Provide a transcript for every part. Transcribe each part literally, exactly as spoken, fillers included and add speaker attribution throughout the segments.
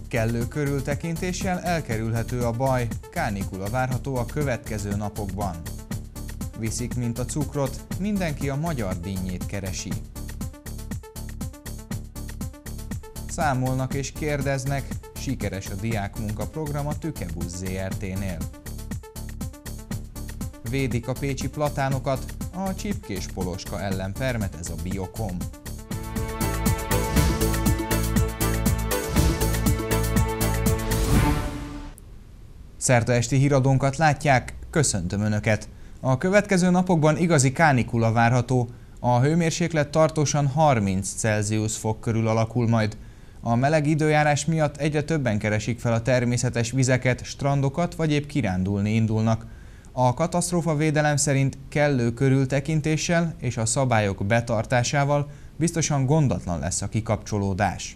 Speaker 1: Kellő körültekintéssel elkerülhető a baj, kánikula várható a következő napokban. Viszik, mint a cukrot, mindenki a magyar dinnyét keresi. Számolnak és kérdeznek, sikeres a diákmunkaprogram a Tükebusz zé er té-nél. Védik a pécsi platánokat, a csipkés poloska ellen permetez a Biokom. Szerdaesti híradónkat látják, köszöntöm Önöket! A következő napokban igazi kánikula várható, a hőmérséklet tartósan harminc Celsius fok körül alakul majd. A meleg időjárás miatt egyre többen keresik fel a természetes vizeket, strandokat vagy épp kirándulni indulnak. A katasztrófavédelem szerint kellő körültekintéssel és a szabályok betartásával biztosan gondatlan lesz a kikapcsolódás.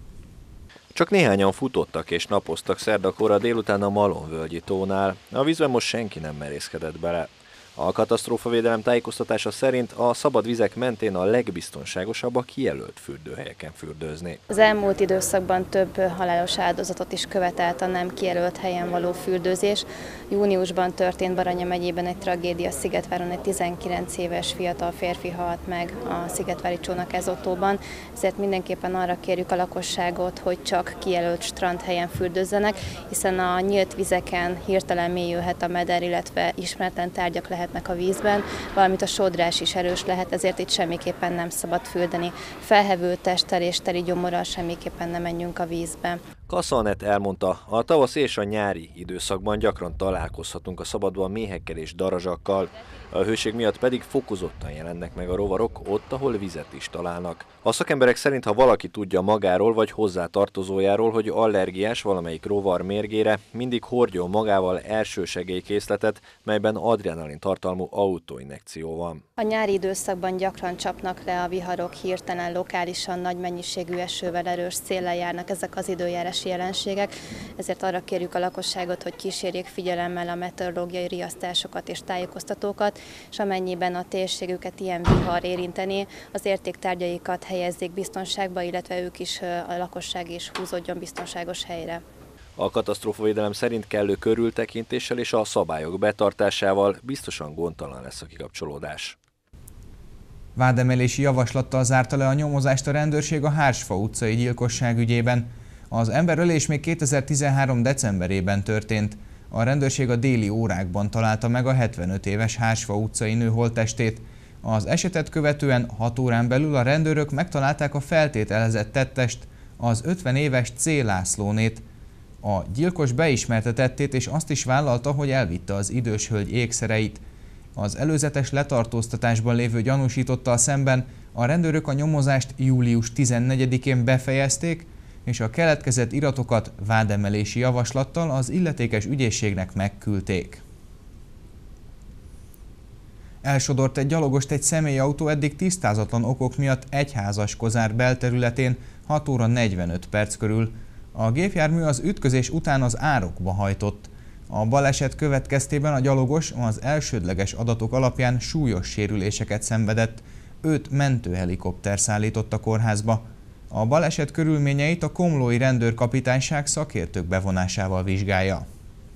Speaker 2: Csak néhányan futottak és napoztak szerdakora délután a Malonvölgyi tónál, a vízben most senki nem merészkedett bele. A katasztrófavédelem tájékoztatása szerint a szabad vizek mentén a legbiztonságosabb a kijelölt fürdőhelyeken fürdőzni.
Speaker 3: Az elmúlt időszakban több halálos áldozatot is követelt a nem kijelölt helyen való fürdőzés. Júniusban történt Baranya megyében egy tragédia, Szigetváron egy tizenkilenc éves fiatal férfi halt meg a szigetvári Csónakezótóban, ezért mindenképpen arra kérjük a lakosságot, hogy csak kijelölt strandhelyen fürdőzzenek, hiszen a nyílt vizeken hirtelen mélyülhet a meder, illetve ismeretlen tárgyak lehetnek a vízben, valamint a sodrás is erős lehet, ezért itt semmiképpen nem szabad fürdeni. Felhevő testtel és teli gyomorral semmiképpen nem menjünk a vízbe.
Speaker 2: Kassa Anett elmondta, a tavasz és a nyári időszakban gyakran találkozhatunk a szabadban méhekkel és darazsakkal, a hőség miatt pedig fokozottan jelennek meg a rovarok ott, ahol vizet is találnak. A szakemberek szerint, ha valaki tudja magáról vagy hozzá tartozójáról, hogy allergiás valamelyik rovar mérgére, mindig hordjon magával elsősegélykészletet, melyben adrenalin tartalmú autóinjekció van.
Speaker 3: A nyári időszakban gyakran csapnak le a viharok, hirtelen lokálisan nagy mennyiségű esővel, erős széllel járnak ezek az időjárási jelenségek, ezért arra kérjük a lakosságot, hogy kísérjék figyelemmel a meteorológiai riasztásokat és tájékoztatókat, és amennyiben a térségüket ilyen vihar érinteni, az értéktárgyaikat helyezzék biztonságba, illetve ők is, a lakosság is húzódjon biztonságos helyre.
Speaker 2: A katasztrófavédelem szerint kellő körültekintéssel és a szabályok betartásával biztosan gondtalan lesz a kikapcsolódás.
Speaker 1: Vádemelési javaslattal zárta le a nyomozást a rendőrség a Hársfa utcai gyilkosság ügyében. Az emberölés még kétezer-tizenhárom decemberében történt. A rendőrség a déli órákban találta meg a hetvenöt éves Hársfa utcai nő holttestét. Az esetet követően hat órán belül a rendőrök megtalálták a feltételezett tettest, az ötven éves C. Lászlónét. A gyilkos beismerte tettét és azt is vállalta, hogy elvitte az idős hölgy ékszereit. Az előzetes letartóztatásban lévő gyanúsítottal szemben a rendőrök a nyomozást július tizennegyedikén befejezték, és a keletkezett iratokat vádemelési javaslattal az illetékes ügyészségnek megküldték. Elsodort egy gyalogost egy személyautó eddig tisztázatlan okok miatt Egyházaskozár belterületén hat óra negyvenöt perc körül. A gépjármű az ütközés után az árokba hajtott. A baleset következtében a gyalogos az elsődleges adatok alapján súlyos sérüléseket szenvedett, őt mentőhelikopter szállított a kórházba. A baleset körülményeit a komlói rendőrkapitányság szakértők bevonásával vizsgálja.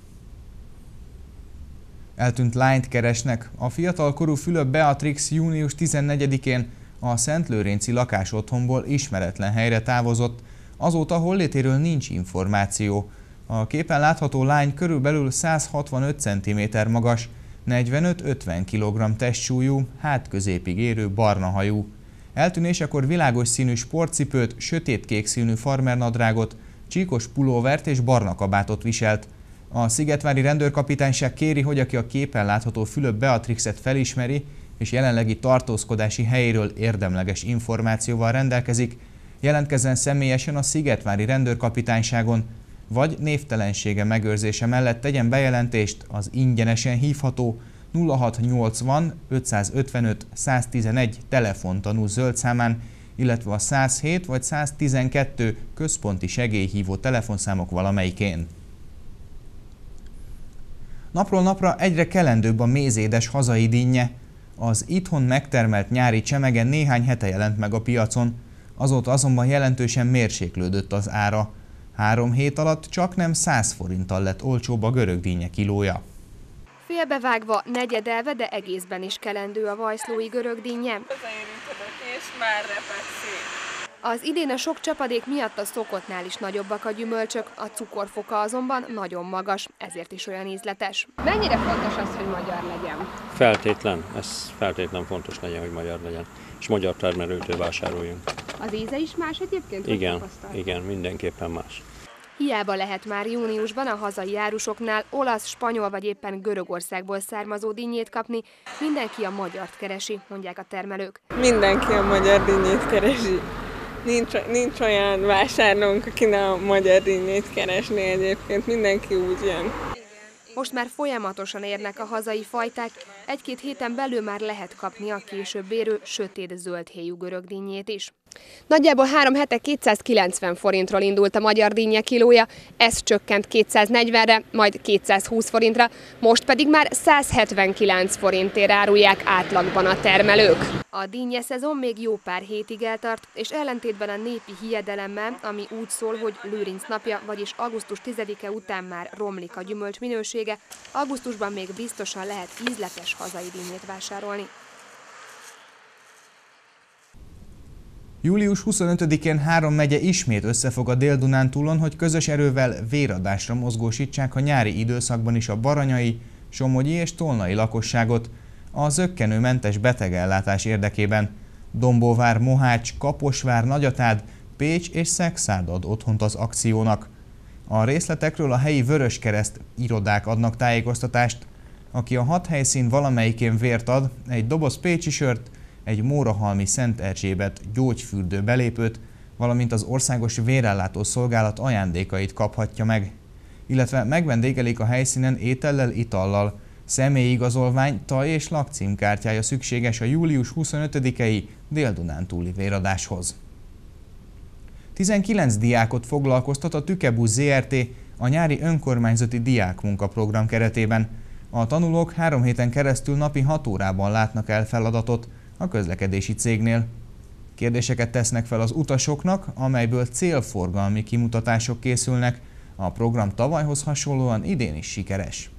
Speaker 1: Eltűnt lányt keresnek. A fiatalkorú Fülöp Beatrix június tizennegyedikén a Szentlőrinci lakásotthonból ismeretlen helyre távozott, azóta hollétéről nincs információ. A képen látható lány körülbelül száz hatvanöt centiméter magas, negyvenöt-ötven kilogramm testsúlyú, hátközépig érő barna hajú. Eltűnésekor világos színű sportcipőt, sötétkék színű farmernadrágot, csíkos pulóvert és barna kabátot viselt. A szigetvári rendőrkapitányság kéri, hogy aki a képen látható Fülöp Beatrixet felismeri és jelenlegi tartózkodási helyéről érdemleges információval rendelkezik, jelentkezzen személyesen a szigetvári rendőrkapitányságon, vagy névtelensége megőrzése mellett tegyen bejelentést az ingyenesen hívható nulla hat nyolcvan ötszázötvenöt száztizenegy telefontanú zöld számán, illetve a száz hét vagy száz tizenkettő központi segélyhívó telefonszámok valamelyikén. Napról napra egyre kelendőbb a mézédes hazai dinnye. Az itthon megtermelt nyári csemege néhány hete jelent meg a piacon, azóta azonban jelentősen mérséklődött az ára. Három hét alatt csaknem száz forinttal lett olcsóbb a görögdínnye kilója.
Speaker 4: Félbevágva, negyedelve, de egészben is kelendő a vajszlói görögdínnye.
Speaker 5: És már reped szét.
Speaker 4: Az idén a sok csapadék miatt a szokottnál is nagyobbak a gyümölcsök, a cukorfoka azonban nagyon magas, ezért is olyan ízletes. Mennyire fontos az, hogy magyar legyen?
Speaker 6: Feltétlen, ez feltétlen fontos legyen, hogy magyar legyen, és magyar termelőtől vásároljunk.
Speaker 4: Az íze is más egyébként?
Speaker 6: Igen, igen, mindenképpen más.
Speaker 4: Hiába lehet már júniusban a hazai árusoknál olasz, spanyol vagy éppen Görögországból származó dinnyét kapni, mindenki a magyart keresi, mondják a termelők.
Speaker 5: Mindenki a magyar dinnyét keresi. Nincs, nincs olyan vásárlónk, aki ne a magyar dinnyét keresni egyébként, mindenki úgy jön.
Speaker 4: Most már folyamatosan érnek a hazai fajták, egy-két héten belül már lehet kapni a később érő sötét zöld héjú görögdinnyét is. Nagyjából három hete kétszázkilencven forintról indult a magyar dinnye kilója, ez csökkent kétszáznegyvenre, majd kétszázhúsz forintra, most pedig már száz hetvenkilenc forintért árulják átlagban a termelők. A dinnye szezon még jó pár hétig eltart, és ellentétben a népi hiedelemmel, ami úgy szól, hogy Lőrinc napja, vagyis augusztus tizedike után már romlik a gyümölcs minősége, augusztusban még biztosan lehet ízletes hazai dinnyét vásárolni.
Speaker 1: július huszonötödikén három megye ismét összefog a Dél-Dunántúlon, hogy közös erővel véradásra mozgósítsák a nyári időszakban is a baranyai, somogyi és tolnai lakosságot a zökkenőmentes betegellátás érdekében. Dombóvár, Mohács, Kaposvár, Nagyatád, Pécs és Szekszárd ad otthont az akciónak. A részletekről a helyi Vöröskereszt irodák adnak tájékoztatást. Aki a hat helyszín valamelyikén vért ad, egy doboz pécsi sört, egy Mórahalmi Szent Erzsébet gyógyfürdő belépőt, valamint az Országos Vérellátó Szolgálat ajándékait kaphatja meg. Illetve megvendégelik a helyszínen étellel, itallal. Személyigazolvány, taj és lakcímkártyája szükséges a július huszonötödikei Dél-Dunántúli véradáshoz. tizenkilenc diákot foglalkoztat a Tükebusz zé er té a nyári önkormányzati diákmunkaprogram keretében. A tanulók három héten keresztül napi hat órában látnak el feladatot a közlekedési cégnél. Kérdéseket tesznek fel az utasoknak, amelyből célforgalmi kimutatások készülnek. A program tavalyhoz hasonlóan idén is sikeres.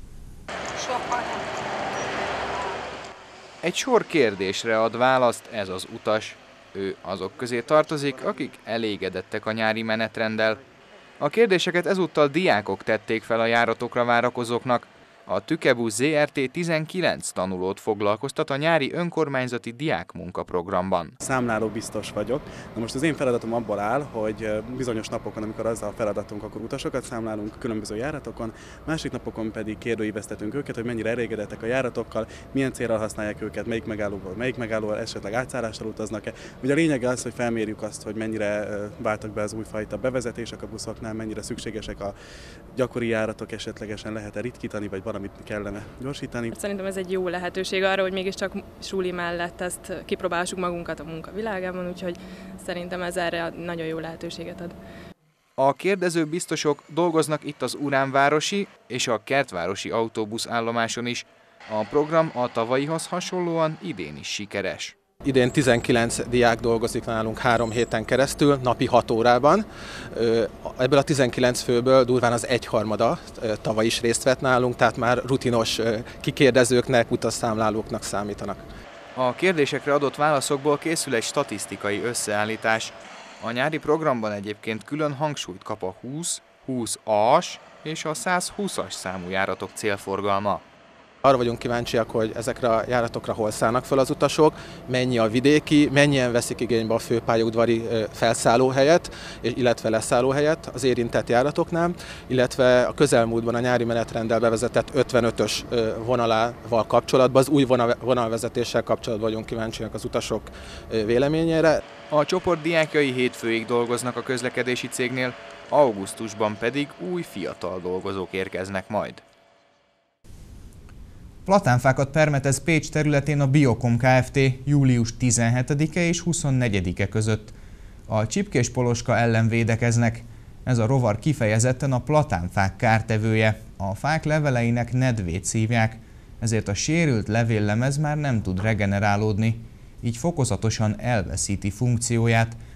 Speaker 7: Egy sor kérdésre ad választ ez az utas. Ő azok közé tartozik, akik elégedettek a nyári menetrenddel. A kérdéseket ezúttal diákok tették fel a járatokra várakozóknak. A Tükebusz zé er té tizenkilenc tanulót foglalkoztat a nyári önkormányzati diákmunkaprogramban.
Speaker 8: Számláló biztos vagyok. Na most az én feladatom abból áll, hogy bizonyos napokon, amikor az a feladatunk, akkor utasokat számlálunk különböző járatokon, másik napokon pedig kérdőíveztetünk őket, hogy mennyire elégedettek a járatokkal, milyen célral használják őket, melyik megállóból, melyik megállóval esetleg átszállással utaznak-e. Ugye a lényeg az, hogy felmérjük azt, hogy mennyire váltak be az újfajta bevezetések a buszoknál, mennyire szükségesek a gyakori járatok, esetlegesen lehet-e ritkítani, vagy valamit kellene gyorsítani.
Speaker 5: Szerintem ez egy jó lehetőség arra, hogy mégiscsak suli mellett ezt kipróbáljuk magunkat a munkavilágában, úgyhogy szerintem ez erre nagyon jó lehetőséget ad.
Speaker 7: A kérdező biztosok dolgoznak itt az Uránvárosi és a Kertvárosi autóbuszállomáson is. A program a tavalyihoz hasonlóan idén is sikeres.
Speaker 9: Idén tizenkilenc diák dolgozik nálunk három héten keresztül, napi hat órában. Ebből a tizenkilenc főből durván az egyharmada tavaly is részt vett nálunk, tehát már rutinos kikérdezőknek, utasszámlálóknak számítanak.
Speaker 7: A kérdésekre adott válaszokból készül egy statisztikai összeállítás. A nyári programban egyébként külön hangsúlyt kap a húsz, húsz A-s és a száz húszas számú járatok célforgalma.
Speaker 9: Arra vagyunk kíváncsiak, hogy ezekre a járatokra hol szállnak fel az utasok, mennyi a vidéki, mennyien veszik igénybe a főpályaudvari felszállóhelyet, illetve leszállóhelyet az érintett járatoknál, illetve a közelmúltban a nyári menetrenddel bevezetett ötvenötös vonalával kapcsolatban, az új vonalvezetéssel kapcsolatban vagyunk kíváncsiak az utasok véleményére.
Speaker 7: A csoport diákjai hétfőig dolgoznak a közlekedési cégnél, augusztusban pedig új fiatal dolgozók érkeznek majd.
Speaker 1: Platánfákat permetez Pécs területén a Biokom Kft. Július tizenhetedike és huszonnegyedike között. A csipkés poloska ellen védekeznek. Ez a rovar kifejezetten a platánfák kártevője. A fák leveleinek nedvét szívják, ezért a sérült levéllemez már nem tud regenerálódni. Így fokozatosan elveszíti funkcióját,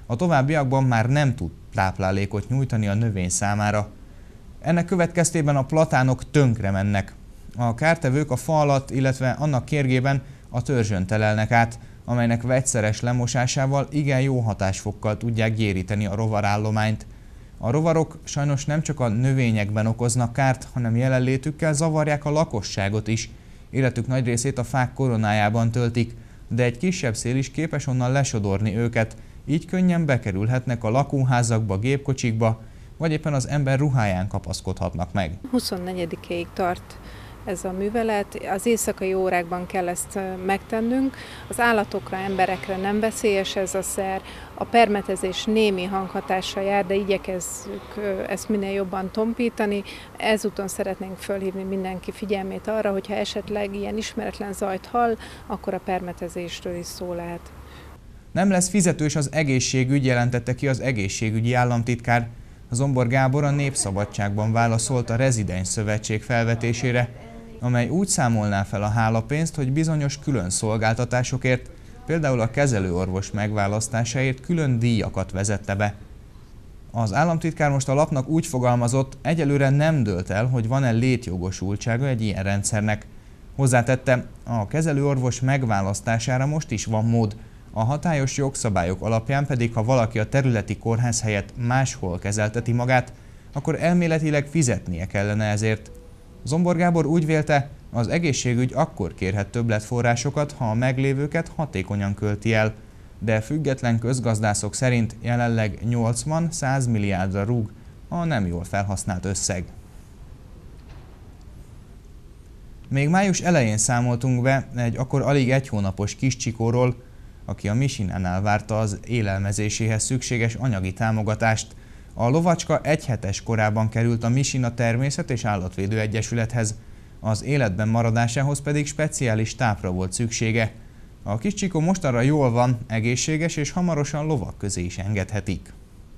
Speaker 1: a továbbiakban már nem tud táplálékot nyújtani a növény számára. Ennek következtében a platánok tönkre mennek. A kártevők a fa alatt, illetve annak kérgében a törzsön telelnek át, amelynek vegyszeres lemosásával igen jó hatásfokkal tudják gyéríteni a rovarállományt. A rovarok sajnos nem csak a növényekben okoznak kárt, hanem jelenlétükkel zavarják a lakosságot is. Életük nagy részét a fák koronájában töltik, de egy kisebb szél is képes onnan lesodorni őket, így könnyen bekerülhetnek a lakóházakba, gépkocsikba, vagy éppen az ember ruháján kapaszkodhatnak meg.
Speaker 10: huszonnegyedikéig tart ez a művelet. Az éjszakai órákban kell ezt megtennünk. Az állatokra, emberekre nem veszélyes ez a szer. A permetezés némi hanghatással jár, de igyekezzük ezt minél jobban tompítani. Ezúton szeretnénk fölhívni mindenki figyelmét arra, hogyha esetleg ilyen ismeretlen zajt hall, akkor a permetezésről is szó lehet.
Speaker 1: Nem lesz fizetős az egészségügy, jelentette ki az egészségügyi államtitkár. Zombor Gábor a Népszabadságban válaszolt a Rezidens Szövetség felvetésére, amely úgy számolná fel a hálapénzt, hogy bizonyos külön szolgáltatásokért, például a kezelőorvos megválasztásáért külön díjakat vezette be. Az államtitkár most a lapnak úgy fogalmazott, egyelőre nem dőlt el, hogy van-e létjogosultsága egy ilyen rendszernek. Hozzátette, a kezelőorvos megválasztására most is van mód, a hatályos jogszabályok alapján pedig, ha valaki a területi kórház helyett máshol kezelteti magát, akkor elméletileg fizetnie kellene ezért. Zombor Gábor úgy vélte, az egészségügy akkor kérhet többletforrásokat, ha a meglévőket hatékonyan költi el, de független közgazdászok szerint jelenleg nyolcvan-száz milliárdra rúg a nem jól felhasznált összeg. Még május elején számoltunk be egy akkor alig egy hónapos kis Csikóról, aki a Misinánál várta az élelmezéséhez szükséges anyagi támogatást. A lovacska egyhetes korában került a Misina Természet- és Állatvédő Egyesülethez, az életben maradásához pedig speciális tápra volt szüksége. A kis Csikó mostanra jól van, egészséges és hamarosan lovak közé is engedhetik.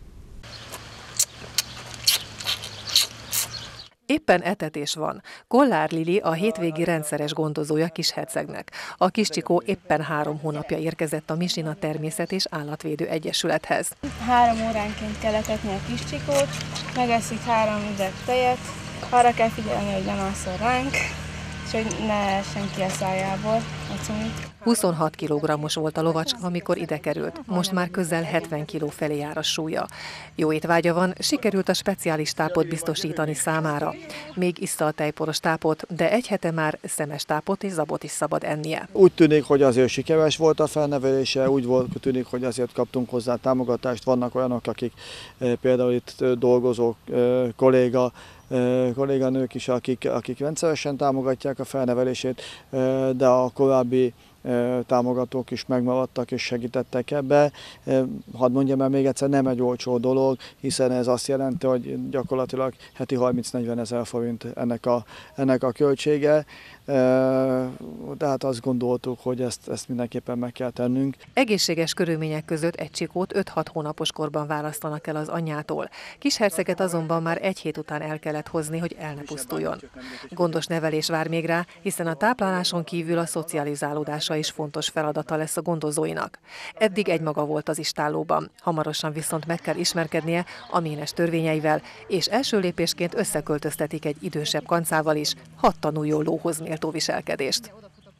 Speaker 11: Éppen etetés van. Kollár Lili a hétvégi rendszeres gondozója Kishercegnek. A kis Csikó éppen három hónapja érkezett a Misina Természet- és Állatvédő Egyesülethez.
Speaker 12: Három óránként kell etetni a kis Csikót, megeszik három üveg tejet, arra kell figyelni, hogy nem alszol ránk, és hogy ne essen ki a szájából a cumit.
Speaker 11: huszonhat kilogrammos volt a lovacska, amikor ide került. Most már közel hetven kiló felé jár a súlya. Jó étvágya van, sikerült a speciális tápot biztosítani számára. Még issza a tejporos tápot, de egy hete már szemes tápot és zabot is szabad ennie.
Speaker 13: Úgy tűnik, hogy azért sikeres volt a felnevelése, úgy volt, tűnik, hogy azért kaptunk hozzá támogatást. Vannak olyanok, akik például itt dolgozók, kolléga, kolléganők is, akik, akik rendszeresen támogatják a felnevelését, de a korábbi támogatók is megmaradtak és segítettek ebbe. Hadd mondjam el még egyszer, nem egy olcsó dolog, hiszen ez azt jelenti, hogy gyakorlatilag heti harminc-negyven ezer forint ennek a, ennek a költsége. Tehát azt gondoltuk, hogy ezt, ezt mindenképpen meg kell tennünk.
Speaker 11: Egészséges körülmények között egy Csikót öt-hat hónapos korban választanak el az anyjától. Kisherceget azonban már egy hét után el kellett hozni, hogy el ne pusztuljon. Gondos nevelés vár még rá, hiszen a tápláláson kívül a szocializálódása is fontos feladata lesz a gondozóinak. Eddig egymaga volt az istállóban, hamarosan viszont meg kell ismerkednie a ménes törvényeivel, és első lépésként összeköltöztetik egy idősebb kancával is, hadd tanuljon lóhoz méltó viselkedést.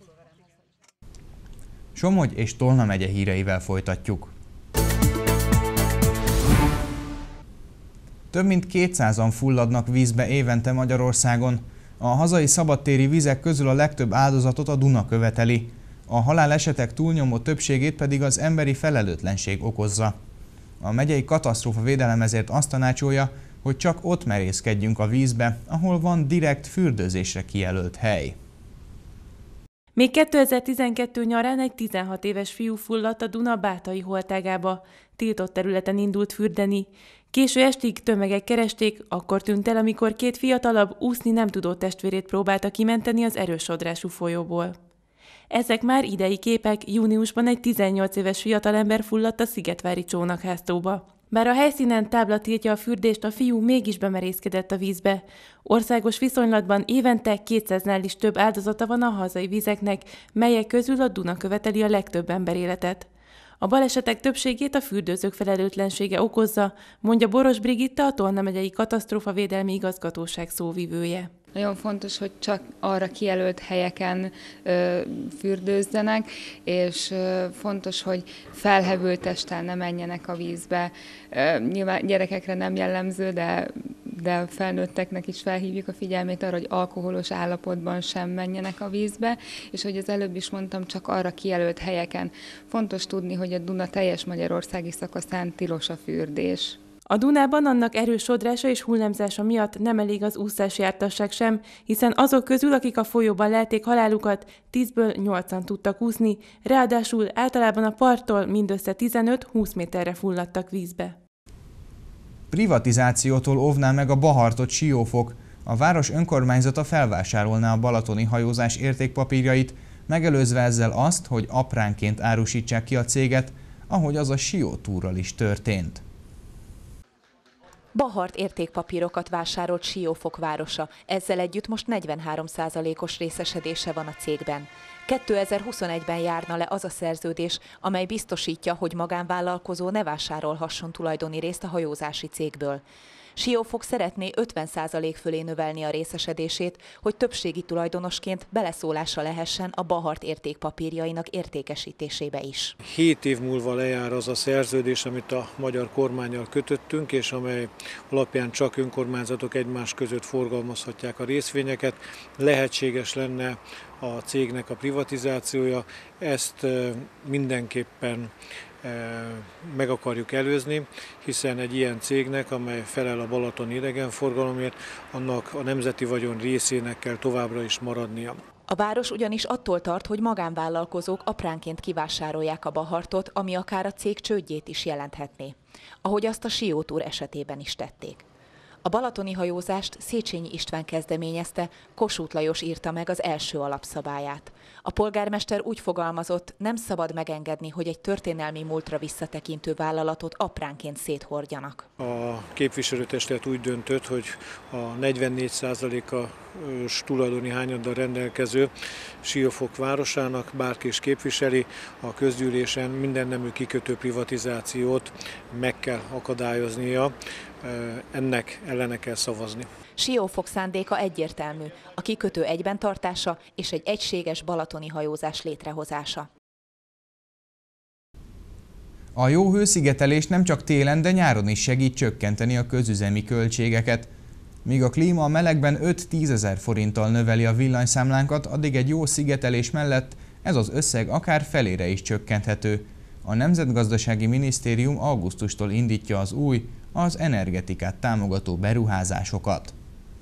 Speaker 1: Somogy és Tolna megye híreivel folytatjuk. Több mint kétszázan fulladnak vízbe évente Magyarországon. A hazai szabadtéri vizek közül a legtöbb áldozatot a Duna követeli. A halálesetek túlnyomó többségét pedig az emberi felelőtlenség okozza. A megyei katasztrófavédelem ezért azt tanácsolja, hogy csak ott merészkedjünk a vízbe, ahol van direkt fürdőzésre kijelölt hely.
Speaker 14: Még kétezer-tizenkettő nyarán egy tizenhat éves fiú fulladt a Duna bátai holtágába. Tiltott területen indult fürdeni. Késő estig tömegek keresték, akkor tűnt el, amikor két fiatalabb úszni nem tudó testvérét próbálta kimenteni az erős sodrású folyóból. Ezek már idei képek, júniusban egy tizennyolc éves fiatalember fulladt a Szigetvári csónakháztóba. Bár a helyszínen tábla tiltja a fürdést, a fiú mégis bemerészkedett a vízbe. Országos viszonylatban évente kétszáznál is több áldozata van a hazai vizeknek, melyek közül a Duna követeli a legtöbb emberéletet. A balesetek többségét a fürdőzők felelőtlensége okozza, mondja Boros Brigitta, a Tolna megyei katasztrófavédelmi igazgatóság szóvivője.
Speaker 15: Nagyon fontos, hogy csak arra kijelölt helyeken ö, fürdőzzenek, és ö, fontos, hogy felhevült testtel ne menjenek a vízbe. Ö, nyilván gyerekekre nem jellemző, de, de felnőtteknek is felhívjuk a figyelmét arra, hogy alkoholos állapotban sem menjenek a vízbe, és hogy az előbb is mondtam, csak arra kijelölt helyeken. Fontos tudni, hogy a Duna teljes magyarországi szakaszán tilos a fürdés.
Speaker 14: A Dunában annak erős sodrása és hullámzása miatt nem elég az úszásjártasság sem, hiszen azok közül, akik a folyóban lelték halálukat, tízből nyolcan tudtak úszni, ráadásul általában a parttól mindössze tizenöt-húsz méterre fulladtak vízbe.
Speaker 1: Privatizációtól óvná meg a Bahartot Siófok. A város önkormányzata felvásárolná a balatoni hajózás értékpapírjait, megelőzve ezzel azt, hogy apránként árusítsák ki a céget, ahogy az a Siótúrral is történt.
Speaker 16: Bahart értékpapírokat vásárolt Siófok városa, ezzel együtt most negyvenhárom százalékos részesedése van a cégben. kétezer-huszonegyben járna le az a szerződés, amely biztosítja, hogy magánvállalkozó ne vásárolhasson tulajdoni részt a hajózási cégből. Siófok szeretné ötven százalék fölé növelni a részesedését, hogy többségi tulajdonosként beleszólása lehessen a Bahart értékpapírjainak értékesítésébe is.
Speaker 17: Hét év múlva lejár az a szerződés, amit a magyar kormánnyal kötöttünk, és amely alapján csak önkormányzatok egymás között forgalmazhatják a részvényeket. Lehetséges lenne a cégnek a privatizációja, ezt mindenképpen meg akarjuk előzni, hiszen egy ilyen cégnek, amely felel a balatoni idegenforgalomért, annak a nemzeti vagyon részének kell továbbra is maradnia.
Speaker 16: A város ugyanis attól tart, hogy magánvállalkozók apránként kivásárolják a Bahartot, ami akár a cég csődjét is jelenthetné, ahogy azt a Siótúr esetében is tették. A balatoni hajózást Széchenyi István kezdeményezte, Kossuth Lajos írta meg az első alapszabályát. A polgármester úgy fogalmazott, nem szabad megengedni, hogy egy történelmi múltra visszatekintő vállalatot apránként széthordjanak.
Speaker 17: A képviselőtestület úgy döntött, hogy a negyvennégy százalékos tulajdoni hányaddal rendelkező Siófok városának bárki is képviseli, a közgyűlésen mindennemű kikötő privatizációt meg kell akadályoznia, ennek ellene kell szavazni.
Speaker 16: Siófok szándéka egyértelmű, a kikötő egyben tartása és egy egységes balatoni hajózás létrehozása.
Speaker 1: A jó hőszigetelés nem csak télen, de nyáron is segít csökkenteni a közüzemi költségeket. Míg a klíma a melegben öt-tízezer forinttal növeli a villanyszámlánkat, addig egy jó szigetelés mellett ez az összeg akár felére is csökkenthető. A Nemzetgazdasági Minisztérium augusztustól indítja az új, az energetikát támogató beruházásokat.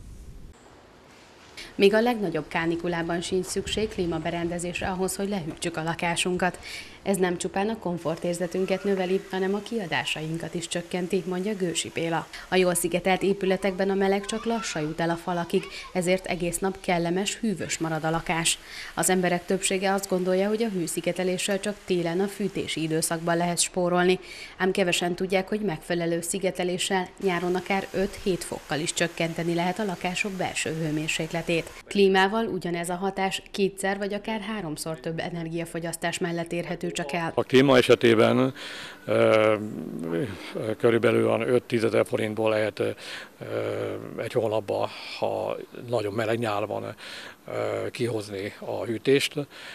Speaker 18: Még a legnagyobb kánikulában sincs szükség klímaberendezésre ahhoz, hogy lehűtsük a lakásunkat. Ez nem csupán a komfortérzetünket növeli, hanem a kiadásainkat is csökkenti, mondja Gősi Béla. A jól szigetelt épületekben a meleg csak lassan jut el a falakig, ezért egész nap kellemes, hűvös marad a lakás. Az emberek többsége azt gondolja, hogy a hőszigeteléssel csak télen a fűtési időszakban lehet spórolni, ám kevesen tudják, hogy megfelelő szigeteléssel nyáron akár öt-hét fokkal is csökkenteni lehet a lakások belső hőmérsékletét. Klímával ugyanez a hatás kétszer vagy akár háromszor több energiafogyasztás mellett érhető csak el.
Speaker 6: A klíma esetében e, körülbelül öt-tízezer forintból lehet e, egy hónapban, ha nagyon meleg nyár van, e, kihozni a hűtést.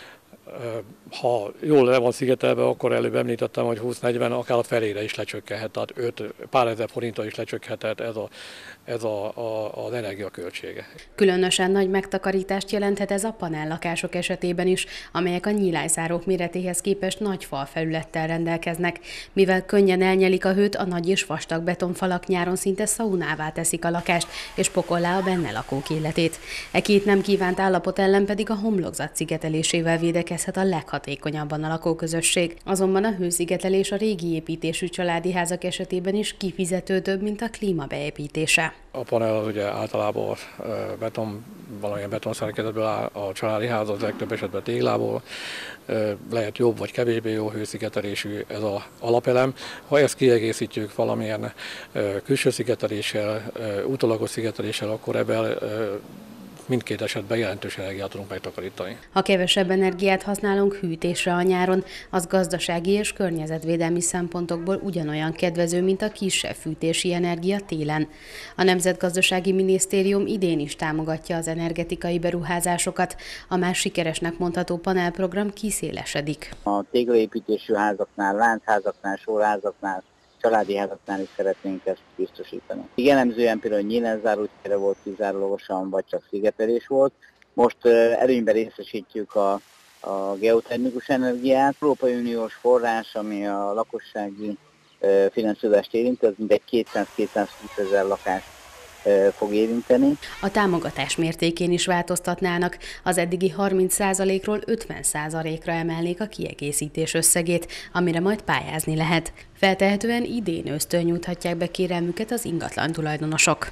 Speaker 6: Ha jól le van szigetelve, akkor előbb említettem, hogy húsz-negyven, akár a felére is lecsökkenhet, tehát öt, pár ezer forinttal is lecsökkenhet ez, a, ez a, a, az energiaköltsége.
Speaker 18: Különösen nagy megtakarítást jelenthet ez a panellakások esetében is, amelyek a nyílászárók méretéhez képest nagy falfelülettel rendelkeznek. Mivel könnyen elnyelik a hőt, a nagy és vastag betonfalak nyáron szinte szaunává teszik a lakást, és pokollá a benne lakók életét. E két nem kívánt állapot ellen pedig a homlokzat szigetelésével védekezhet a leghatékonyabban a lakóközösség. Azonban a hőszigetelés a régi építésű családi házak esetében is kifizetődőbb, mint a klímabeépítése.
Speaker 6: A panel az ugye általában beton, valamilyen betonszerkezetből áll, a családi ház az legtöbb esetben téglából, lehet jobb vagy kevésbé jó hőszigetelésű ez az alapelem. Ha ezt kiegészítjük valamilyen külső szigeteléssel, utólagos szigeteléssel, akkor ebben mindkét esetben jelentős energiát tudunk megtakarítani.
Speaker 18: Ha kevesebb energiát használunk hűtésre a nyáron, az gazdasági és környezetvédelmi szempontokból ugyanolyan kedvező, mint a kisebb fűtési energia télen. A Nemzetgazdasági Minisztérium idén is támogatja az energetikai beruházásokat, a már sikeresnek mondható panelprogram kiszélesedik.
Speaker 19: A téglaépítésű házaknál, láncházaknál, sorházaknál, családi házaknál is szeretnénk ezt biztosítani. Jellemzően például nyílenzáró volt kizárólagosan, vagy csak szigetelés volt. Most előnyben részesítjük a, a geotermikus energiát. Európai Uniós forrás, ami a lakossági finanszírozást érinti, az mindegy kétszáz-kétszázhúsz ezer lakást fog érinteni.
Speaker 18: A támogatás mértékén is változtatnának, az eddigi harminc százalékról ötven százalékra emelnék a kiegészítés összegét, amire majd pályázni lehet. Feltehetően idén ősztől nyújthatják be kérelmüket az ingatlan tulajdonosok.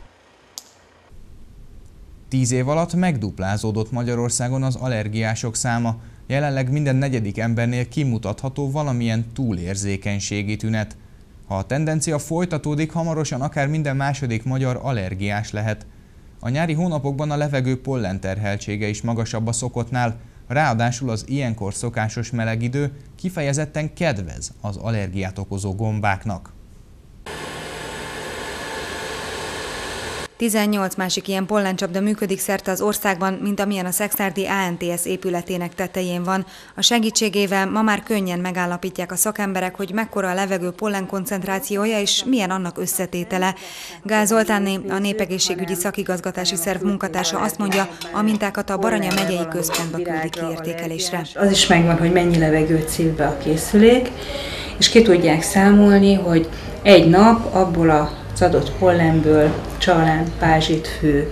Speaker 1: Tíz év alatt megduplázódott Magyarországon az allergiások száma. Jelenleg minden negyedik embernél kimutatható valamilyen túlérzékenységi tünet. Ha a tendencia folytatódik, hamarosan akár minden második magyar allergiás lehet. A nyári hónapokban a levegő pollenterheltsége is magasabb a szokottnál, ráadásul az ilyenkor szokásos meleg idő kifejezetten kedvez az allergiát okozó gombáknak.
Speaker 20: tizennyolc másik ilyen pollencsapda működik szerte az országban, mint amilyen a Szekszárdi á en té es épületének tetején van. A segítségével ma már könnyen megállapítják a szakemberek, hogy mekkora a levegő pollenkoncentrációja és milyen annak összetétele. Gál Zoltánné, a Népegészségügyi Szakigazgatási Szerv munkatársa azt mondja, a mintákat a Baranya megyei központba küldik ki értékelésre.
Speaker 21: Az is megvan, hogy mennyi levegőt szív be a készülék, és ki tudják számolni, hogy egy nap abból a az adott pollenből csalán, pázsitfű,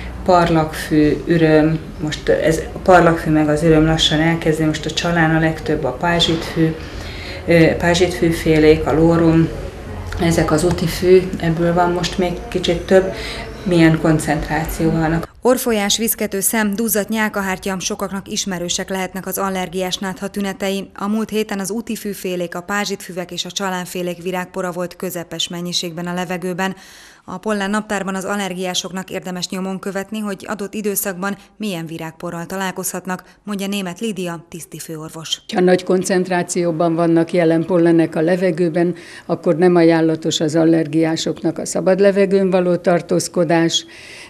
Speaker 21: parlagfű, üröm, most ez a parlagfű meg az üröm lassan elkezdi, most a csalán a legtöbb a pázsitfű, pázsitfűfélék, a lórum, ezek az utifű, ebből van most még kicsit több, milyen koncentráció vannak.
Speaker 20: Orrfolyás, viszkető szem, duzzadt nyálkahártya, sokaknak ismerősek lehetnek az allergiás nátha tünetei. A múlt héten az utifűfélék, a pázsitfüvek és a csalánfélék virágpora volt közepes mennyiségben a levegőben. A pollen naptárban az allergiásoknak érdemes nyomon követni, hogy adott időszakban milyen virágporral találkozhatnak, mondja Németh Lídia, tisztifőorvos.
Speaker 22: Ha nagy koncentrációban vannak jelen pollenek a levegőben, akkor nem ajánlatos az allergiásoknak a szabad levegőn való tartózkodás,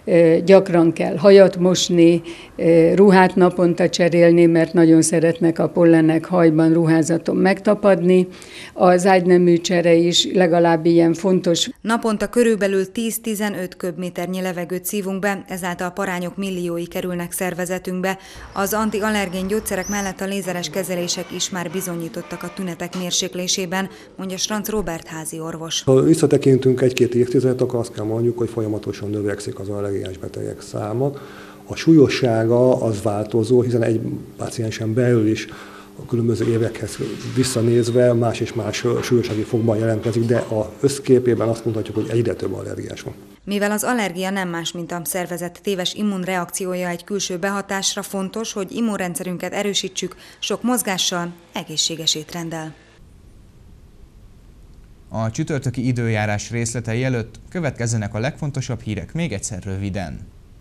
Speaker 22: gyakran kell hajat mosni, ruhát naponta cserélni, mert nagyon szeretnek a pollenek hajban, ruházaton megtapadni. Az ágynemű csere is legalább ilyen fontos.
Speaker 20: Naponta körülbelül tíz-tizenöt köbméternyi levegőt szívunk be, ezáltal parányok milliói kerülnek szervezetünkbe. Az antiallergén gyógyszerek mellett a lézeres kezelések is már bizonyítottak a tünetek mérséklésében, mondja Stranc Róbert házi orvos.
Speaker 23: Ha visszatekintünk egy-két évtizedet, akkor azt kell mondjuk, hogy folyamatosan növekszik az allergiás betegek száma. A súlyossága az változó, hiszen egy páciensen belül is a különböző évekhez visszanézve más és más súlyossági fokban jelentkezik, de az összképében azt mondhatjuk, hogy egyre több allergiás van.
Speaker 20: Mivel az allergia nem más, mint a szervezet téves immunreakciója egy külső behatásra, fontos, hogy immunrendszerünket erősítsük sok mozgással, egészséges étrenddel.
Speaker 1: A csütörtöki időjárás részletei előtt következzenek a legfontosabb hírek még egyszer röviden.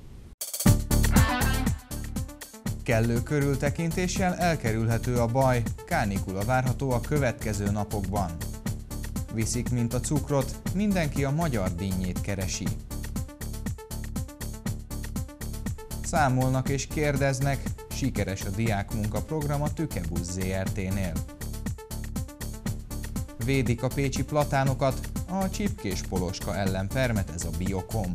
Speaker 1: Kellő körültekintéssel elkerülhető a baj, kánikula várható a következő napokban. Viszik, mint a cukrot, mindenki a magyar dinnyét keresi. Számolnak és kérdeznek, sikeres a diákmunka program a Tükebusz zé er té-nél. Védik a pécsi platánokat, a csipkés poloska ellen permetez a Biokom.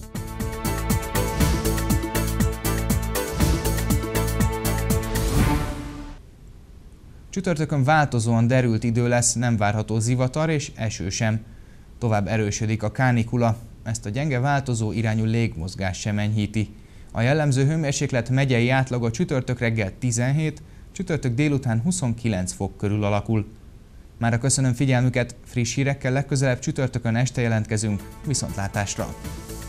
Speaker 1: Csütörtökön változóan derült idő lesz, nem várható zivatar és eső sem. Tovább erősödik a kánikula, ezt a gyenge változó irányú légmozgás sem enyhíti. A jellemző hőmérséklet megyei átlaga csütörtök reggel tizenhét, csütörtök délután huszonkilenc fok körül alakul. Mára köszönöm figyelmüket, friss hírekkel legközelebb csütörtökön este jelentkezünk, viszontlátásra!